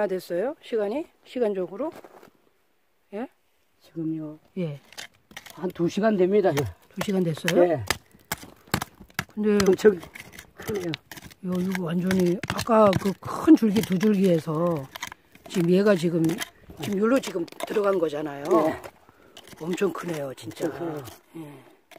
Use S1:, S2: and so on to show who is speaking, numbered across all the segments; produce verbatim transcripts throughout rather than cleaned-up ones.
S1: 얼마나 됐어요? 시간이? 시간적으로? 예?
S2: 지금요.
S1: 예.
S2: 한 두 시간 됩니다.
S1: 두 시간 됐어요?
S2: 예.
S1: 근데
S2: 엄청 크네요.
S1: 요, 이거 완전히 아까 그 큰 줄기 두 줄기에서 지금 얘가 지금 지금 여기로 지금 들어간 거잖아요.
S2: 예.
S1: 엄청 크네요, 진짜.
S2: 엄청 크네요.
S1: 예.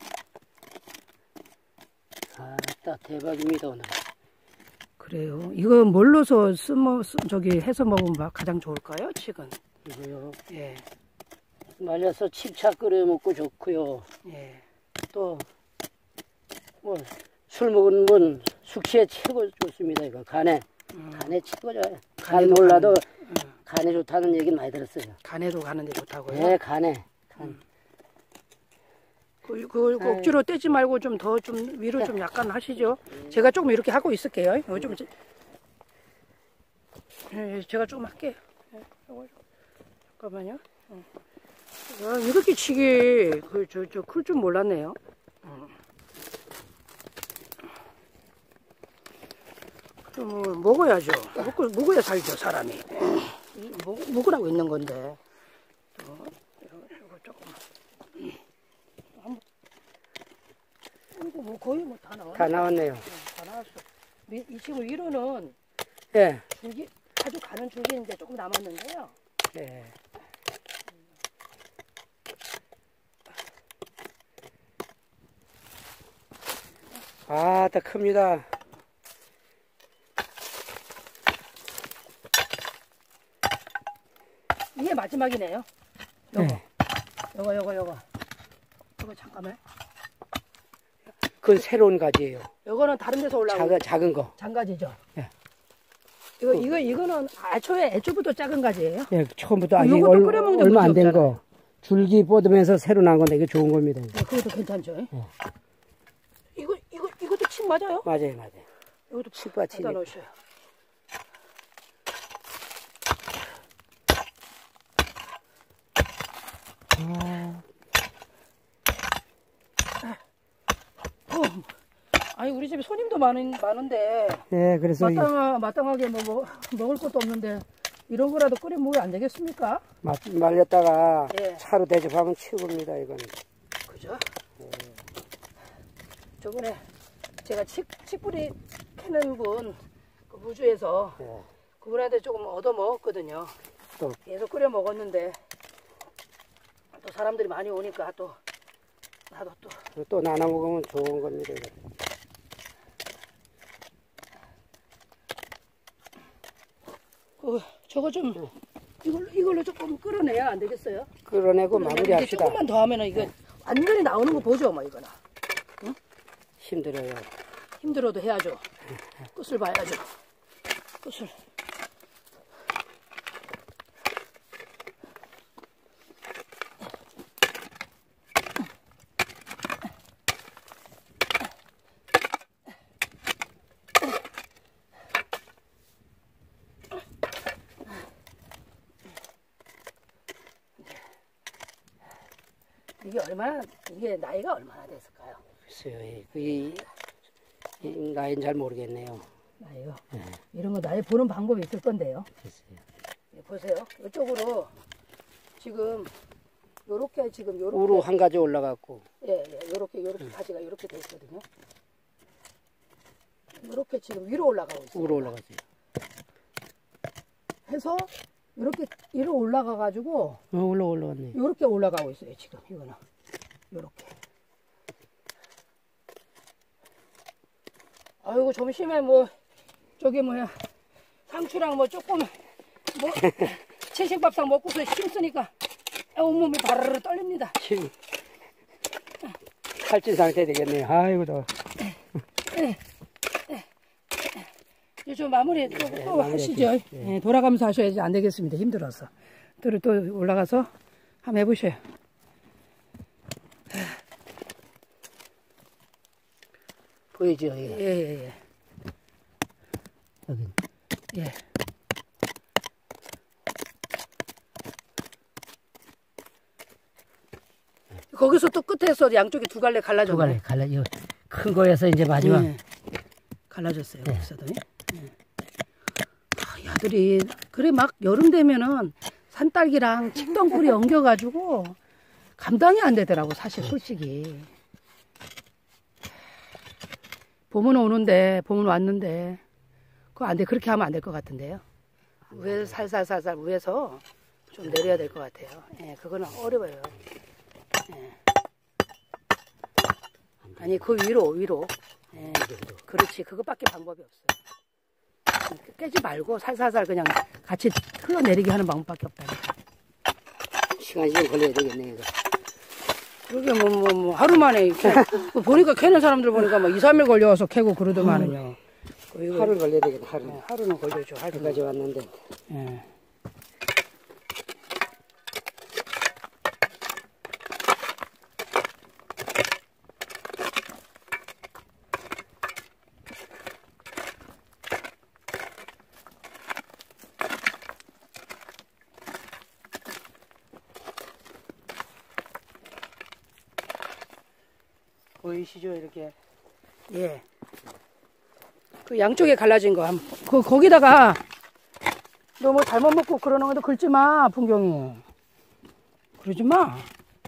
S2: 아따 대박입니다 오늘.
S1: 그래요. 이거 뭘로서 쓰모 저기 해서 먹으면 가장 좋을까요? 칡은?
S2: 이거요.
S1: 예.
S2: 말려서 칩차 끓여 먹고 좋고요.
S1: 예.
S2: 또 뭐 술 먹은 분 숙취에 최고 좋습니다. 이거 간에
S1: 음.
S2: 간에 최고죠. 간
S1: 간에도
S2: 몰라도
S1: 가는, 음.
S2: 간에 좋다는 얘기 많이 들었어요.
S1: 간에도 가는데 좋다고요?
S2: 네, 간에 간.
S1: 음. 그, 그, 그 억지로 떼지 말고 좀 더 좀 위로 좀 약간 하시죠. 제가 조금 이렇게 하고 있을게요. 이거 좀 예, 제가 조금 할게요. 예, 이거 좀. 잠깐만요. 어. 야, 이렇게 치기 그 저 저 클 줄 몰랐네요. 어. 그럼 먹어야죠. 먹고 먹어야 살죠 사람이. 먹, 먹으라고 있는 건데. 또 이거, 이거 조금. 이거 뭐 거의 뭐 다 나왔네.
S2: 다 나왔네요.
S1: 네, 다 나왔어. 이, 이 지금 위로는
S2: 예.
S1: 줄기 아주 가는 줄기인데 조금 남았는데요.
S2: 예. 아따 큽니다.
S1: 이게 마지막이네요. 요거.
S2: 네.
S1: 요거 요거 요거. 요거 잠깐만.
S2: 그건 새로운 가지예요.
S1: 요거는 다른 데서 올라온
S2: 작은 작은 거.
S1: 장가지죠.
S2: 예.
S1: 이거 이거 이거는 애초에 애초부터 작은 가지예요.
S2: 예, 처음부터 아직
S1: 요것도
S2: 얼,
S1: 끓여 먹는데
S2: 얼마 안
S1: 문제
S2: 된
S1: 없잖아요.
S2: 거. 줄기 뻗으면서 새로 난 건데 이게 좋은 겁니다.
S1: 네, 그것도 괜찮죠.
S2: 예.
S1: 이거 이거 이것도 칡 맞아요?
S2: 맞아요, 맞아요.
S1: 이것도
S2: 칩과
S1: 갖다
S2: 칩.
S1: 넣으셔요.
S2: 아,
S1: 어. 아니 우리 집에 손님도 많은 많은데
S2: 예, 그래서 이
S1: 마땅하, 마땅하게 뭐, 뭐 먹을 것도 없는데 이런 거라도 끓여 먹으면 안 되겠습니까?
S2: 마- 말렸다가
S1: 예.
S2: 차로 대접하면 최고입니다, 이건.
S1: 그죠? 저번에 제가 칡, 칡뿌리 캐는 분, 그 무주에서
S2: 예.
S1: 그분한테 조금 얻어 먹었거든요.
S2: 또
S1: 계속 끓여 먹었는데 또 사람들이 많이 오니까 또 나도 또
S2: 또 나눠 먹으면 좋은 겁니다, 이거.
S1: 그, 저거 좀 이걸로 이걸로 조금 끌어내야 안 되겠어요?
S2: 끌어내고
S1: 이제
S2: 마무리합시다.
S1: 조금만 더 하면은 이거 완전히 나오는 거 보죠, 뭐 이거나.
S2: 힘들어요.
S1: 힘들어도 해야죠. 끝을 봐야죠. 끝을. 이게 얼마나 이게 나이가 얼마나 됐을까요?
S2: 글쎄요, 이, 그 이, 이 나이는 잘 모르겠네요.
S1: 나이요.
S2: 네.
S1: 이런 거 나이 보는 방법이 있을 건데요.
S2: 글쎄요.
S1: 예, 보세요. 이쪽으로 지금 요렇게 지금 요렇게
S2: 우로 한 가지 올라갔고.
S1: 예, 예, 요렇게 요렇게 가지가 요렇게 돼 있거든요. 요렇게 지금 위로 올라가고 있어요.
S2: 우로 올라갔어요.
S1: 해서 요렇게 위로 올라가 가지고
S2: 어, 올라 올라갔네.
S1: 요렇게 올라가고 있어요. 지금 이거는 요렇게. 아이고 점심에 뭐 저기 뭐야 상추랑 뭐 조금 뭐 채식밥상 먹고서 힘쓰니까 온몸이 바르르 떨립니다.
S2: 힘. 살찐 상태 되겠네요. 아이고, 더.
S1: 이제 좀 마무리 또,
S2: 네,
S1: 또
S2: 마무리
S1: 하시죠.
S2: 할게요.
S1: 예, 돌아가면서 하셔야지 안 되겠습니다. 힘들어서. 또, 또 올라가서 한번 해보셔요.
S2: 보이죠?
S1: 예,
S2: 예.
S1: 예, 예.
S2: 여기.
S1: 예. 거기서 또 끝에서 양쪽에 두 갈래 갈라졌네.
S2: 두 갈래, 갈래. 이거 큰 거에서 이제 마지막.
S1: 예. 갈라졌어요.
S2: 네.
S1: 거기서도. 예. 아, 야, 아들이 그래 막 여름 되면은 산딸기랑 칡덩굴이 엉겨가지고 감당이 안 되더라고 사실 솔직히. 봄은 오는데 봄은 왔는데 그거 안 돼. 그렇게 하면 안 될 것 같은데요. 위에서 살살살살 위에서 좀 내려야 될 것 같아요. 예, 그거는 어려워요. 예. 아니 그 위로 위로. 예, 그렇지. 그것밖에 방법이 없어요. 깨지 말고 살살살 그냥 같이 흘러내리게 하는 방법밖에 없다니까.
S2: 시간이 좀 걸려야 되겠네 이거.
S1: 그게 뭐, 뭐, 뭐, 하루 만에, 캐, 보니까 캐는 사람들 보니까 뭐 이, 삼 일 걸려서 캐고 그러더만은요.
S2: 음. 하루 걸려야 되겠네, 하루.
S1: 네, 하루는 걸려죠, 하루.
S2: 여기까지 왔는데.
S1: 예. 보이시죠, 이렇게. 예. 그 양쪽에 갈라진 거, 한, 그, 거기다가, 너 뭐 잘못 먹고 그러는 것도 긁지 마, 풍경이. 그러지 마.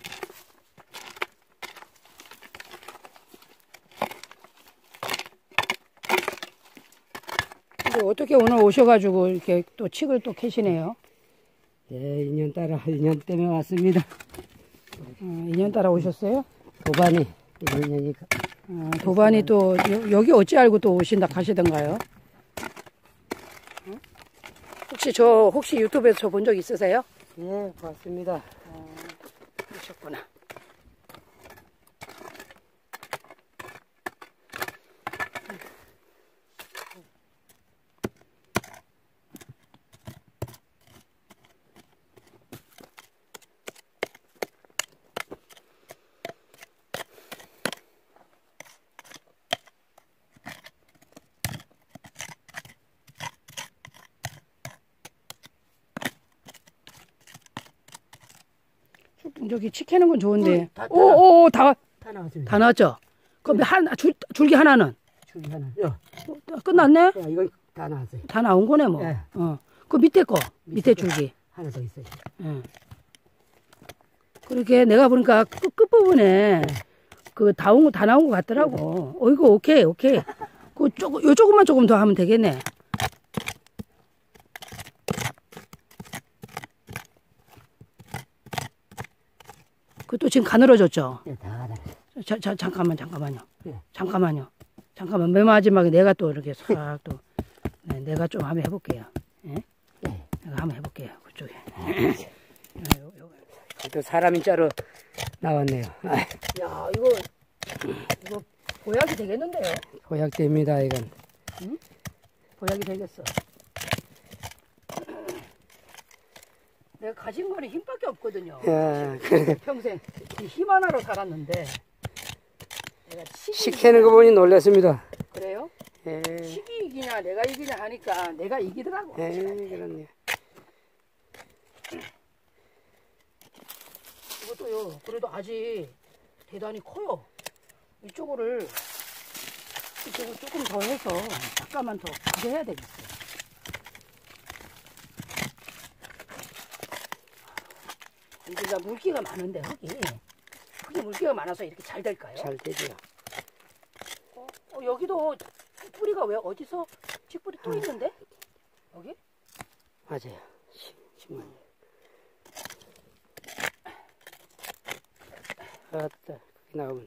S1: 근데 어떻게 오늘 오셔가지고 이렇게 또 칡을 또 캐시네요.
S2: 예, 인연 따라, 인연 때문에 왔습니다.
S1: 어, 인연 따라 오셨어요?
S2: 도반이, 인연이.
S1: 어, 도반이 또, 여, 여기 어찌 알고 또 오신다 가시던가요? 어? 혹시 저, 혹시 유튜브에서 저 본 적 있으세요?
S2: 예, 봤습니다.
S1: 어, 그러셨구나. 저기 치 캐는 건 좋은데.
S2: 어, 다, 다
S1: 오오 다,
S2: 다 나왔습니다.
S1: 다 나왔죠? 그럼 한, 줄, 줄기 하나는?
S2: 줄기 하나. 야,
S1: 어, 끝났네?
S2: 야, 이건 다 나왔어요.
S1: 다 나온 거네, 뭐.
S2: 네.
S1: 어. 그 밑에 거, 밑에,
S2: 밑에
S1: 줄기.
S2: 하나 더 있어요.
S1: 응. 그렇게 내가 보니까 끝, 끝부분에
S2: 네.
S1: 그 다 온 거, 다 나온 거 같더라고. 어, 이거 오케이, 오케이. 그 조금, 요 조금만 조금 더 하면 되겠네. 그것도 지금 가늘어졌죠?
S2: 예, 다 다.
S1: 자, 자, 잠깐만, 잠깐만요.
S2: 네.
S1: 잠깐만요. 잠깐만, 맨 마지막에 내가 또 이렇게 싹 또, 네, 내가 좀 한번 해볼게요. 예?
S2: 네.
S1: 내가 한번 해볼게요. 그쪽에. 요, 요.
S2: 또 사람인 자로 나왔네요.
S1: 야, 이거, 이거, 보약이 되겠는데요?
S2: 보약됩니다, 이건.
S1: 응? 보약이 되겠어. 내가 가진 거는 힘밖에 없거든요.
S2: 야, 그래.
S1: 평생 이 힘 하나로 살았는데. 내가
S2: 시키는 거 보니 놀랐습니다.
S1: 그래요?
S2: 예.
S1: 식이 이기냐, 내가 이기냐 하니까 내가 이기더라고.
S2: 예, 그렇네요.
S1: 이것도요, 그래도 아직 대단히 커요. 이쪽을, 이쪽을 조금 더 해서 잠깐만 더 크게 해야 되겠어요. 여기가 물기가 많은데, 흙이. 흙이 물기가 많아서 이렇게 잘 될까요?
S2: 잘 되죠.
S1: 어, 어, 여기도 뿌리가 왜 어디서 칡뿌리 또 있는데? 여기?
S2: 맞아요. 심, 심한. 아따, 거기 나오면.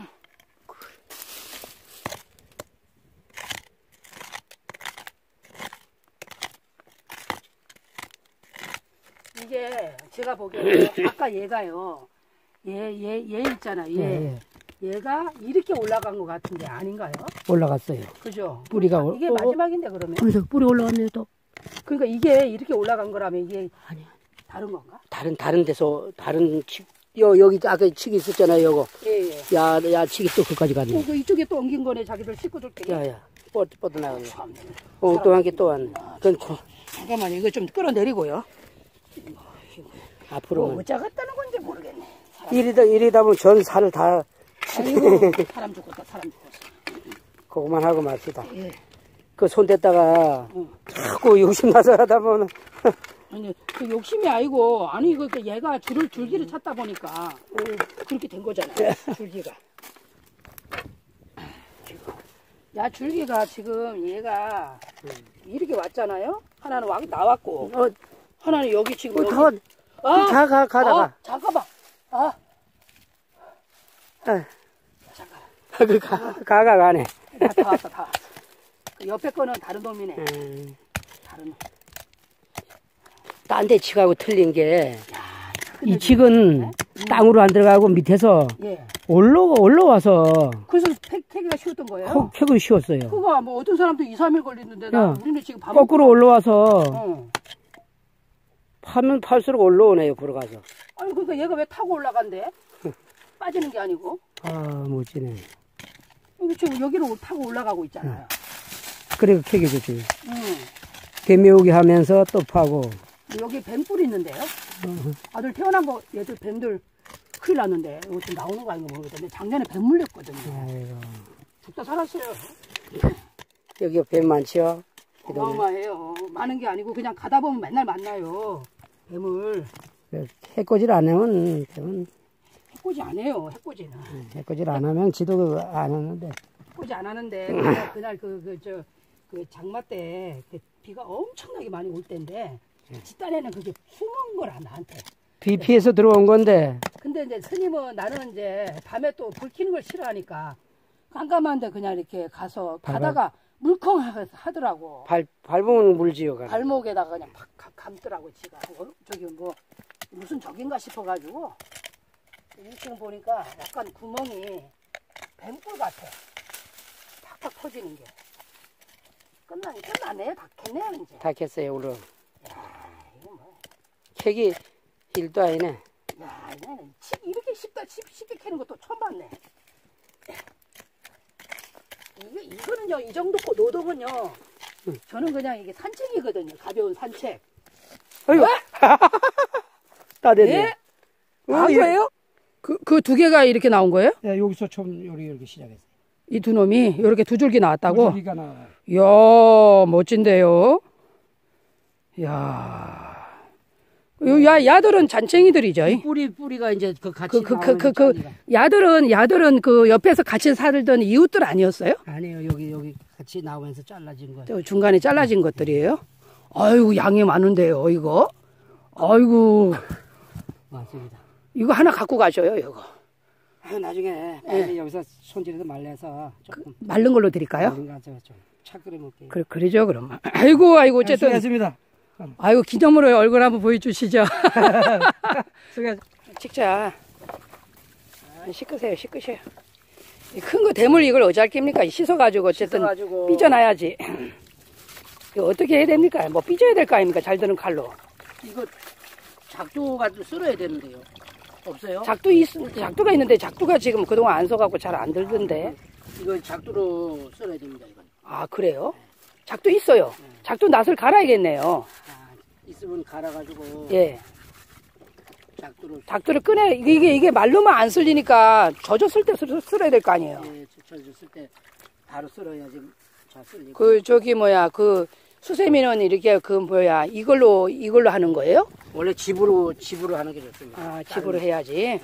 S1: 이게 제가 보기에는 아까 얘가요. 얘, 얘, 얘 있잖아. 얘.
S2: 예, 예.
S1: 얘가 이렇게 올라간 것 같은데 아닌가요?
S2: 올라갔어요.
S1: 그죠?
S2: 뿌리가
S1: 이게
S2: 어, 어,
S1: 마지막인데 그러면?
S2: 그래서 뿌리 올라갔네요, 또.
S1: 그러니까 이게 이렇게 올라간 거라면 이게
S2: 아니야.
S1: 다른 건가?
S2: 다른, 다른 데서, 다른 치, 요, 여기 아까 치기 있었잖아요, 요거.
S1: 예, 예.
S2: 야, 야, 치기 또 그까지 갔네.
S1: 어, 그 이쪽에 또 옮긴 거네, 자기들 식구들 때문에.
S2: 야, 야. 뻗, 뻗어 나가네.
S1: 참.
S2: 엉뚱한 게 또 왔네. 그건 저,
S1: 잠깐만요. 이거 좀 끌어내리고요.
S2: 앞으로.
S1: 뭐 어쩌 갔다는 건지 모르겠네.
S2: 이리다, 이리다 보면 전 살을 다,
S1: 아이고, 사람 죽었다, 사람 죽었어.
S2: 그거만 하고 맙시다.
S1: 예.
S2: 그 손 댔다가
S1: 응.
S2: 자꾸 욕심나서 하다 보면
S1: 아니, 그 욕심이 아니고, 아니, 그, 그 얘가 줄을, 줄기를 찾다 보니까, 그렇게 된 거잖아요. 줄기가. 야, 줄기가 지금 얘가 이렇게 왔잖아요? 하나는 와, 나왔고,
S2: 어,
S1: 하나는 여기 지금.
S2: 어,
S1: 여기.
S2: 더,
S1: 아!
S2: 가, 가, 가다가.
S1: 아, 잠깐만. 아,
S2: 아,
S1: 잠깐.
S2: 그 가, 가가 가네.
S1: 다, 다 왔다, 다 왔어. 그 옆에 거는 다른 놈이네.
S2: 음,
S1: 다른 놈.
S2: 딴 데 치가고 틀린 게,
S1: 야,
S2: 이 칡은 땅으로 안 들어가고 밑에서
S1: 예.
S2: 올라, 올라와서
S1: 그래서 팩, 태기가 쉬웠던 거예요?
S2: 콕 팩을 씌웠어요.
S1: 그거 뭐 어떤 사람도 이, 삼 일 걸리는데, 나,
S2: 어.
S1: 우리는 지금 밥
S2: 거꾸로 올라와서
S1: 어.
S2: 파면 팔수록 올라오네요, 걸어가서.
S1: 아니, 그러니까 얘가 왜 타고 올라간대? 빠지는 게 아니고.
S2: 아, 멋지네.
S1: 여기 지금 여기로 타고 올라가고 있잖아요.
S2: 그래, 캐게 좋지.
S1: 응.
S2: 개미오기 하면서 또 파고.
S1: 여기 뱀뿔 있는데요? 아들 태어난 거, 얘들 뱀들 큰일 났는데, 이거 지금 나오는 거 아닌가 모르겠는데, 작년에 뱀 물렸거든요.
S2: 아이고.
S1: 죽다 살았어요.
S2: 여기 뱀 많지요? 이 동네.
S1: 어마어마해요. 많은 게 아니고, 그냥 가다 보면 맨날 만나요. 뱀을.
S2: 해코지를 안 하면, 뱀은,
S1: 해코지 안 해요, 해코지는.
S2: 해코지를 안 하면 지도 안 하는데.
S1: 해코지 안 하는데, 그날, 그날 그, 그, 저, 그 장마 때, 그 비가 엄청나게 많이 올 때인데, 집단에는 그게 숨은 거라, 나한테.
S2: 비 피해서 들어온 건데.
S1: 근데 이제 스님은 나는 이제 밤에 또 불 켜는 걸 싫어하니까 깜깜한데 그냥 이렇게 가서 가다가 물컹 하더라고.
S2: 발, 밟으면 물지요, 가.
S1: 발목에다가 그냥 팍 감- 감더라고, 지가. 어, 저기 뭐, 무슨 적인가 싶어가지고. 지금 보니까 약간 구멍이 뱀뿔 같아. 팍팍 터지는 게. 끝나, 끝나네? 다 캤네요, 이제.
S2: 다 캤어요, 오늘.
S1: 야, 이거 뭐.
S2: 캐기 일도 아니네.
S1: 야, 얘는 칩 이렇게 쉽다, 쉽, 쉽게 캐는 것도 처음 봤네. 이게, 이거는요, 이 정도 거 노동은요, 저는 그냥 이게 산책이거든요. 가벼운 산책.
S2: 어이구. 다 됐네.
S1: 예?
S2: 어,
S1: 아,
S2: 예.
S1: 거예요? 그, 그 두 개가 이렇게 나온 거예요?
S2: 네, 여기서 처음 요리 이렇게 시작했어요.
S1: 이 두 놈이 이렇게 두 줄기 나왔다고?
S2: 여기가 나와요.
S1: 이야, 멋진데요? 이야. 요 야, 야들은 잔챙이들이죠.
S2: 뿌리, 뿌리가 이제 그 같이
S1: 그, 그, 그,
S2: 나오는
S1: 그, 그,
S2: 짠이가.
S1: 야들은, 야들은 그 옆에서 같이 살던 이웃들 아니었어요?
S2: 아니에요, 여기, 여기 같이 나오면서 잘라진 거예요.
S1: 저 중간에 잘라진 것들이에요? 아이고, 양이 많은데요, 이거? 아이고,
S2: 맞습니다.
S1: 이거 하나 갖고 가셔요, 이거.
S2: 아, 나중에 빨리 여기서 손질해서 말려서 조금
S1: 말른 걸로 드릴까요?
S2: 가서 좀차 끓여 먹게요.
S1: 그래, 그러죠, 그럼. 아이고, 아이고, 어쨌든.
S2: 수고하셨습니다.
S1: 아이고, 기념으로 얼굴 한번 보여주시죠.
S2: 수고하셨습니다.
S1: 찍자. 아, 씻으세요, 씻으세요. 큰 거 대물 이걸 어찌 할 깁니까? 씻어가지고, 어쨌든.
S2: 씻어가지고.
S1: 삐져놔야지. 이거 어떻게 해야 됩니까? 뭐 삐져야 될 거 아닙니까? 잘 드는 칼로.
S2: 이거 작두가 썰어야 되는데요. 없어요?
S1: 작두 있, 작두가 있는데 작두가 지금 그동안 안 써갖고 잘 안 들던데.
S2: 이거 작두로 썰어야 됩니다, 이건.
S1: 아, 그래요? 작두 있어요. 작두 낫을 갈아야겠네요.
S2: 아, 있으면 갈아가지고
S1: 예.
S2: 작두를
S1: 작두를 꺼내, 이게, 이게, 이게 말로만 안 쓸리니까 젖었을 때 쓸- 쓸어야 될 거 아니에요.
S2: 예, 젖었을 때 바로 썰어야지 잘 썰리고.
S1: 그, 저기, 뭐야, 그, 수세미는 이렇게 그, 뭐야, 이걸로, 이걸로 하는 거예요?
S2: 원래 집으로 집으로 하는 게 좋습니다.
S1: 아, 집으로 해야지. 예.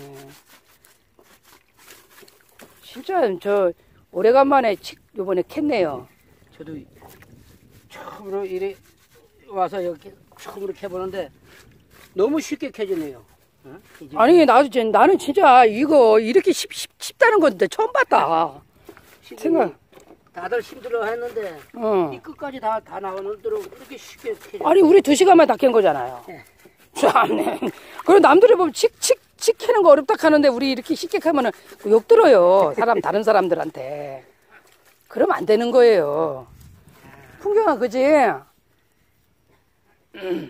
S1: 진짜, 저, 오래간만에 치, 요번에 캤네요.
S2: 저도 처음으로 이래 와서 이렇게 처음으로 캐보는데 너무 쉽게 캐지네요. 어? 이제
S1: 아니, 나도, 진- 나는 진짜 이거 이렇게 쉽, 쉽, 쉽다는 건데 처음 봤다.
S2: 시간이
S1: 생각-
S2: 다들 힘들어 했는데
S1: 어.
S2: 이 끝까지 다, 다 나오는 대로 이렇게 쉽게 캐죠.
S1: 아니, 우리 두 시간만 다 캔 거잖아요.
S2: 네.
S1: 참네. 그리고 남들이 보면 칙, 칙, 칙 캐는 거 어렵다 하는데 우리 이렇게 쉽게 캐면은 욕 들어요. 사람, 다른 사람들한테. 그러면 안 되는 거예요. 풍경아, 그지? 음.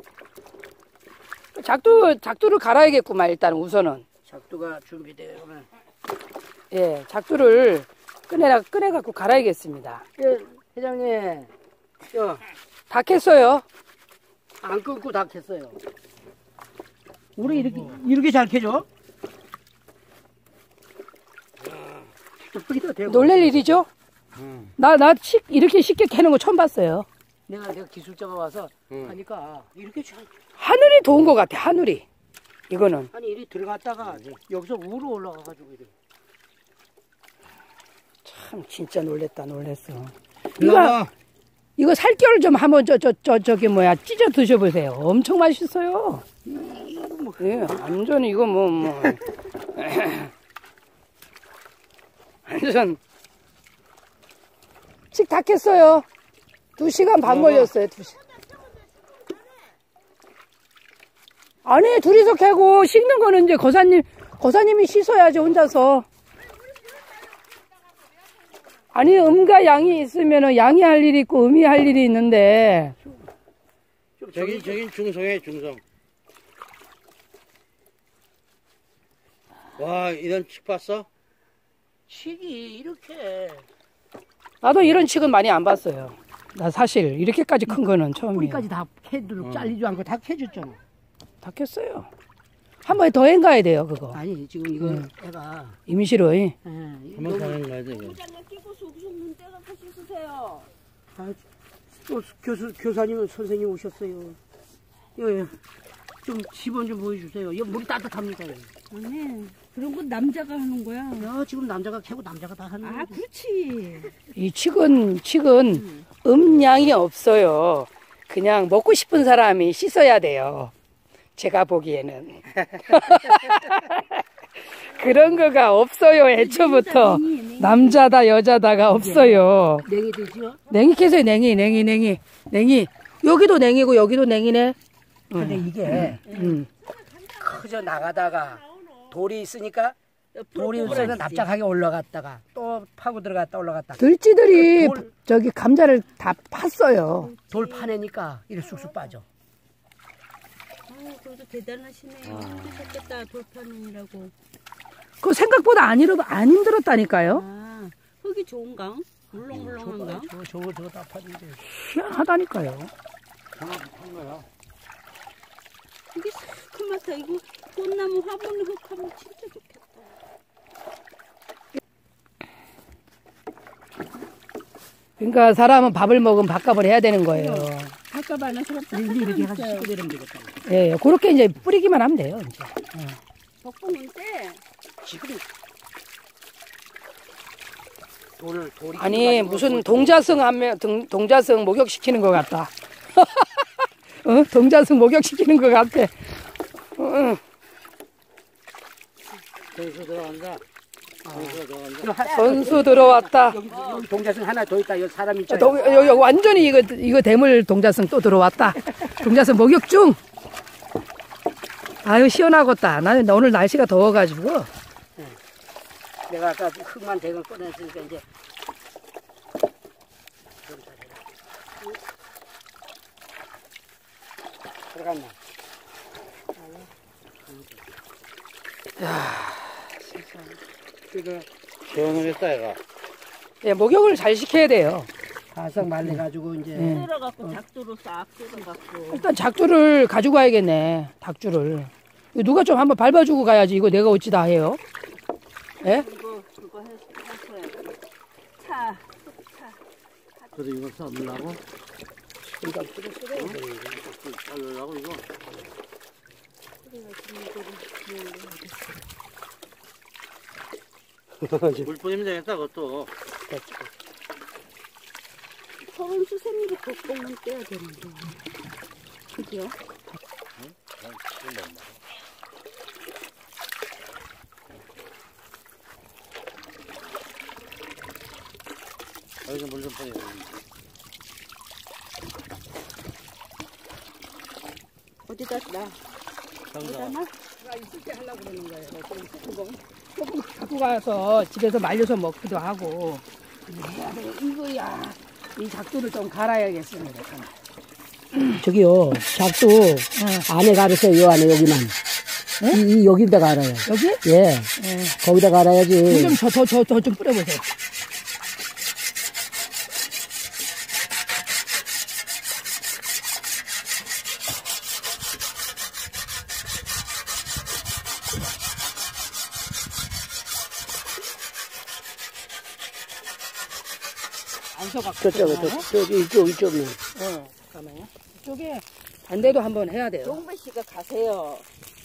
S1: 작두, 작두를 갈아야겠구만, 일단 우선은.
S2: 작두가 준비되면
S1: 예, 작두를 꺼내라, 꺼내갖고 갈아야겠습니다.
S2: 예, 회장님 저,
S1: 다 캤어요.
S2: 안 끊고 다 캤어요. 우리 이렇게 이렇게 잘 캐죠? 여기다 대고.
S1: 놀랄 일이죠?
S2: 응.
S1: 나, 나 식, 이렇게 쉽게 캐는 거 처음 봤어요.
S2: 내가 내가 기술자가 와서
S1: 응.
S2: 하니까 이렇게 잘.
S1: 하늘이 도운 것 같아, 하늘이. 이거는.
S2: 아니 이리 들어갔다가 여기서 위로 올라가가지고 이래.
S1: 참, 진짜 놀랬다, 놀랬어. 이거, 이거 살결 좀 한번 저, 저, 저, 저기 뭐야, 찢어 드셔보세요. 엄청 맛있어요. 예, 완전 이거 뭐, 뭐. 완전. 씩 다 캤어요. 두 시간 반 걸렸어요, 두 시간. 아니, 둘이서 캐고, 씻는 거는 이제 거사님, 거사님이 씻어야지, 혼자서. 아니, 음과 양이 있으면은 양이 할 일이 있고 음이 할 일이 있는데.
S3: 저기, 저긴 중성이에요, 중성. 와, 이런 칡 봤어?
S2: 칡이 이렇게.
S1: 나도 이런 칡은 많이 안 봤어요. 나 사실, 이렇게까지 큰 거는 처음이에요.
S2: 뿌리까지 다 캐도
S3: 어.
S2: 잘리지 않고 다 캐줬잖아.
S1: 다 캤어요. 한 번에 더 헹가야 돼요, 그거.
S2: 아니, 지금 이거
S1: 응.
S2: 애가.
S1: 임시로. 예.
S2: 예,
S3: 한번 가는 거야, 되게.
S4: 장갑 끼고 속속눈 떼가 같이 쓰세요.
S2: 아, 또 교수, 교사님, 선생님 오셨어요. 예, 예. 좀 집원 좀 보여주세요. 이 물이 따뜻합니다. 예.
S4: 아니, 그런 건 남자가 하는 거야.
S2: 야, 지금 남자가 캐고 남자가 다 하는
S4: 아,
S2: 거지.
S4: 그렇지.
S1: 이 칡은, 칡은 음양이 없어요. 그냥 먹고 싶은 사람이 씻어야 돼요. 제가 보기에는. 그런 거가 없어요, 애초부터. 남자다, 여자다가 없어요.
S2: 냉이 되지요?
S1: 냉이 캐세요, 냉이, 냉이, 냉이. 냉이. 여기도 냉이고, 여기도 냉이네.
S2: 근데 이게
S1: 음.
S2: 그저 나가다가 돌이 있으니까 돌이 있으면 납작하게 올라갔다가 또 파고 들어갔다 올라갔다.
S1: 들쥐들이
S2: 돌-
S1: 저기 감자를 다 팠어요.
S2: 돌 파내니까 이렇게 쑥쑥 빠져.
S4: 아, 그래도 대단하시네요. 힘드셨겠다, 돌파는이라고.
S1: 그 생각보다 안, 힘들, 안 힘들었다니까요.
S4: 아, 흙이 좋은가? 물렁물렁한가?
S2: 저거 저거 저거 다 파는데.
S1: 희한하다니까요.
S4: 이게 큰 맛이야. 이거 꽃나무 화분 흙하면 진짜 좋겠다.
S1: 그러니까 사람은 밥을 먹으면 밥값을 해야 되는 거예요.
S4: 아까 말한 사람 딱
S2: 이렇게 이렇게
S4: 하나
S2: 해가지고
S4: 있어요.
S2: 씻고 내리면 되겠다.
S1: 예, 예. 그렇게 이제 뿌리기만 하면 돼요, 이제.
S4: 덕분은 때
S2: 지금 돌을 돌이
S1: 아니,
S2: 가지고
S1: 무슨
S2: 돌-
S1: 동자승 하면, 동, 동자승 목욕시키는 것 같다. 어? 동자승 목욕시키는 것 같아. 어,
S3: 선수 들어간다. 선수가 들어간다.
S2: 하-
S1: 선수 들어왔다.
S2: 여기, 여기 동자승 하나 더 있다. 여기 사람 있잖아.
S1: 동, 여기 완전히 이거, 이거 대물 동자승 또 들어왔다. 동자승 목욕 중. 아유, 시원하겠다. 나는 오늘 날씨가 더워가지고.
S2: 내가 아까 흙만 대고 꺼냈으니까 이제 좀 잘해라. 들어갔나?
S3: 그래. 시원을 했다, 얘가.
S1: 예, 목욕을 잘 시켜야 돼요.
S2: 바싹 말려가지고 이제
S1: 네.
S4: 썰어갖고 작두로 싹 썰어갖고.
S1: 일단 작주를 가지고 가야겠네. 닭주를. 이거 누가 좀 한번 밟아주고 가야지. 이거 내가 어찌 다 해요? 예?
S4: 그거 그거 해 하셔야 차. 차.
S3: 그래서 이거 썰으려고?
S2: 금방 뜯어
S3: 썰으려고, 이거? 물 뿌리면 되겠다, 그것도.
S4: 서른 수세미로 덕봉은 떼야 되는데. 그죠?
S3: 여기서 물 좀 뿌려.
S4: 어디다 놔? 어디다 놔?
S1: 있을 때 하려고 그러는 거예요. 조금, 조금 갖고 가서 집에서 말려서 먹기도 하고. 이거야. 이 작두를 좀 갈아야겠습니다.
S2: 저기요 작두 안에 갈으세요. 요 안에 여기만. 이, 이 여기다 갈아요.
S1: 여기?
S2: 예.
S1: 예.
S2: 거기다 갈아야지.
S1: 좀 저, 저, 저, 저 좀 뿌려보세요. 안 서갖고.
S2: 저쪽에, 저, 저, 이쪽, 이쪽에.
S1: 어, 잠깐만요. 이쪽에 반대도 한번 해야 돼요.
S4: 용배 씨가 가세요.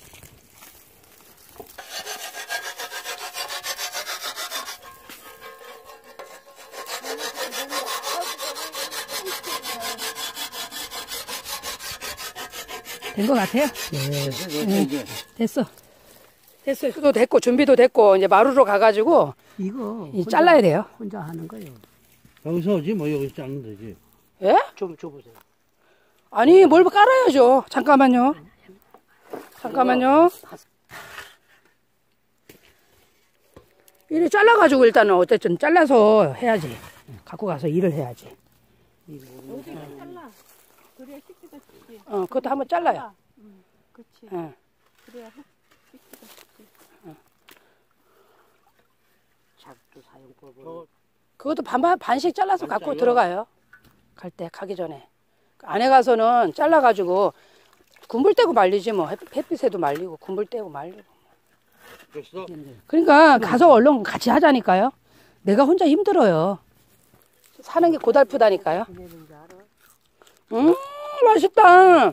S1: 된 것 같아요?
S2: 네.
S3: 됐어, 됐어, 이제.
S1: 됐어. 됐어요. 도 됐고, 준비도 됐고, 이제 마루로 가가지고,
S2: 이거.
S1: 이 잘라야 돼요.
S2: 혼자 하는 거예요.
S3: 여기서 오지, 뭐, 여기서 자르면 되지.
S1: 예?
S2: 좀 줘보세요.
S1: 아니, 뭘 깔아야죠. 잠깐만요. 잠깐만요. 이래 잘라가지고 일단은 어쨌든 잘라서 해야지. 갖고 가서 일을 해야지.
S4: 여기가 잘라. 그래야 식기가 좋지.
S1: 어, 그것도 한번 잘라요.
S4: 응, 그치.
S1: 예.
S4: 그래야 식기가 좋지.
S2: 작두 사용법은.
S1: 그것도 반반, 반씩 잘라서 갖고 들어가요. 갈 때, 가기 전에. 안에 가서는 잘라가지고 군불 떼고 말리지 뭐. 햇- 햇빛에도 말리고, 군불 떼고 말리고.
S3: 됐어?
S1: 그러니까 가서 얼른 같이 하자니까요. 내가 혼자 힘들어요. 사는 게 고달프다니까요. 음, 맛있다.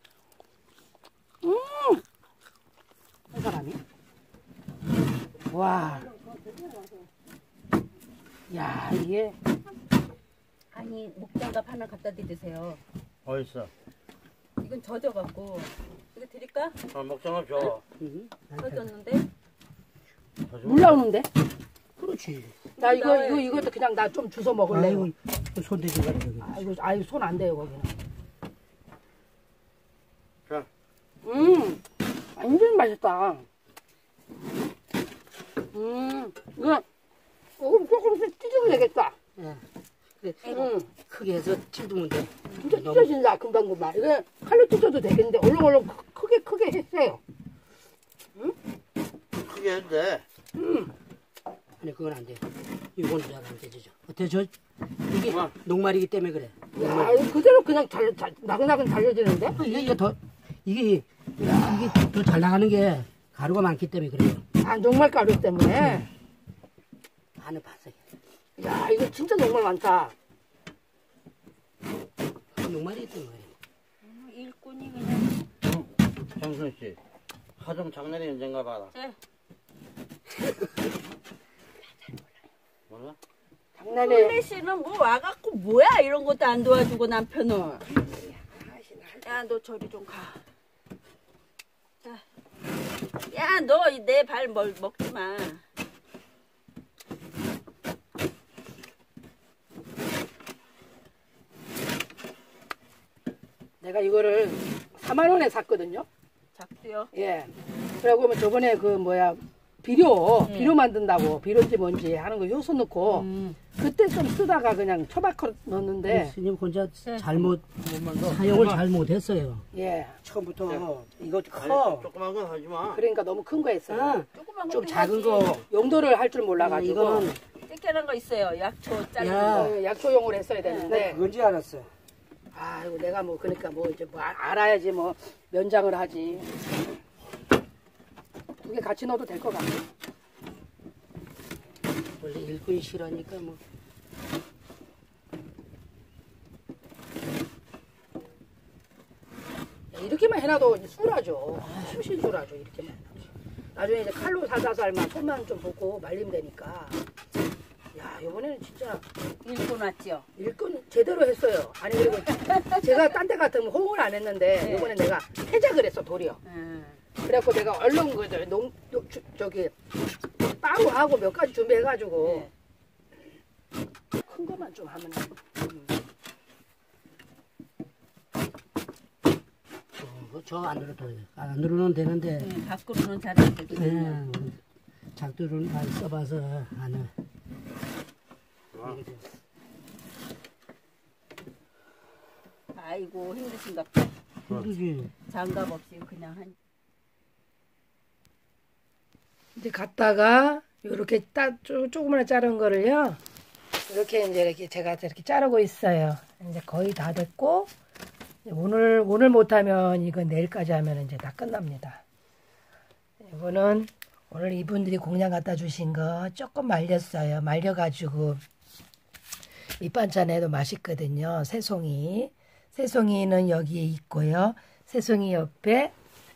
S1: 음.
S2: 한 사람이?
S1: 와. 야, 이게.
S4: 아니, 목장갑 하나 갖다 드리세요.
S3: 어딨어?
S4: 이건 젖어갖고. 이거 드릴까?
S3: 아, 먹장갑 줘.
S2: 응.
S4: 젖었는데?
S1: 물 나오는데?
S2: 그렇지.
S1: 나 이거, 이거, 이것도 그냥 나 좀 주워 먹을래요.
S2: 아이고, 손대지 말고.
S1: 아이고, 아이고, 손 안 돼요, 거기는.
S3: 자.
S1: 음, 완전 맛있다. 음, 이거, 조금, 조금씩 찢으면 되겠다.
S2: 예. 그래,
S1: 음,
S2: 크게 해서 찔두면 돼.
S1: 진짜 찢어진다, 금방금방. 이거 칼로 찢어도 되겠는데, 얼른 얼른 크- 크게, 크게 했어요.
S3: 크게 해도 돼.
S1: 음,
S2: 아니, 그건 안 돼. 이건 잘안 되죠. 어때, 저, 이게
S3: 그만.
S2: 녹말이기 때문에 그래.
S1: 야, 이거 그대로 그냥 잘, 잘, 나긋나긋 달려지는데?
S2: 어, 이게, 이게 더, 이게, 이게 더 잘 나가는 게 가루가 많기 때문에 그래요.
S1: 아, 녹말가루 때문에.
S2: 안에 바삭해.
S1: 야, 이거 진짜 녹말 많다.
S2: 녹말이기 때문에 그래.
S4: 음, 일꾼이 그냥.
S3: 정순 씨. 하정 장난이 언젠가 봐라.
S4: 네.
S3: 몰라?
S1: 장난해.
S4: 홍배 씨는 뭐 와갖고 뭐야? 이런 것도 안 도와주고 남편은. 야, 너 저리 좀 가. 자. 야, 너 내 발 먹지 마.
S1: 내가 이거를 사만 원에 샀거든요.
S4: 작두요.
S1: 예. 그러고 뭐 저번에 그 뭐야 비료
S4: 네.
S1: 비료 만든다고 비료인지 뭔지 하는 거 효소 넣고
S4: 음.
S1: 그때 좀 쓰다가 그냥 초박으로 넣었는데
S2: 스님 혼자
S4: 네.
S2: 잘못,
S3: 몸만 더.
S2: 사용을 잘못했어요.
S1: 예.
S2: 처음부터 이거
S3: 아니,
S2: 커.
S3: 조그만 건 하지 마.
S1: 그러니까 너무 큰 거 했어요.
S2: 응.
S4: 조그만
S2: 좀
S4: 거
S2: 작은
S4: 해야지.
S2: 거.
S1: 용도를 할 줄 몰라가지고
S2: 이거는
S4: 쬐끼는 거 있어요. 약초 자르는
S2: 야.
S4: 거.
S1: 어, 약초용을 했어야 되는데
S2: 그건지 알았어.
S1: 아이고 내가 뭐 그러니까 뭐 이제 뭐 알- 알아야지 뭐 면장을 하지. 두 개 같이 넣어도 될 것 같아.
S2: 원래 일꾼이 싫어하니까 뭐.
S1: 이렇게만 해놔도 술하죠. 훨씬 술하죠. 이렇게만 해놔도. 나중에 이제 칼로 살살살만 손만 좀 보고 말리면 되니까. 야 이번에는 진짜
S4: 일꾼 왔죠.
S1: 일꾼 제대로 했어요. 아니 그리고 제가 딴 데 같으면 호응을 안 했는데
S4: 네.
S1: 이번에 내가 해작을 했어 도리어.
S4: 음.
S1: 그래갖고 내가 얼른 그 저, 농, 농- 주- 저기 따로 하고 몇 가지 준비해가지고
S4: 네.
S1: 큰 것만 좀 하면
S2: 어, 저 안으로 더, 안으로는 되는데,
S4: 음, 밖으로는 잘 안 되거든요.
S2: 예, 작두를 많이 써봐서 안을.
S4: 아이고 힘드신가 보다.
S2: 힘들지.
S4: 장갑 없이 그냥 한.
S1: 이제 갔다가 이렇게 따 쪼, 조그만하게 자른 거를요. 이렇게 이제 이렇게 제가 이렇게 자르고 있어요. 이제 거의 다 됐고 오늘 오늘 못하면 이건 내일까지 하면 이제 다 끝납니다. 이거는 오늘 이분들이 공양 갖다 주신 거 조금 말렸어요. 말려가지고 밑반찬에도 맛있거든요. 새송이. 새송이는 여기에 있고요. 새송이 옆에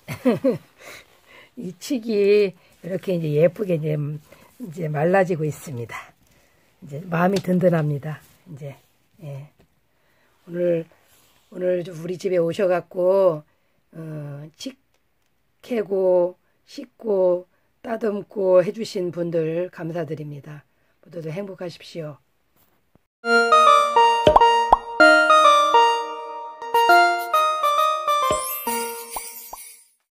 S1: 이 칡이 이렇게 이제 예쁘게 이제, 이제 말라지고 있습니다. 이제 마음이 든든합니다. 이제, 예. 오늘, 오늘 우리 집에 오셔갖고, 어, 칡 캐고, 씻고, 따듬고 해주신 분들 감사드립니다. 모두들 행복하십시오.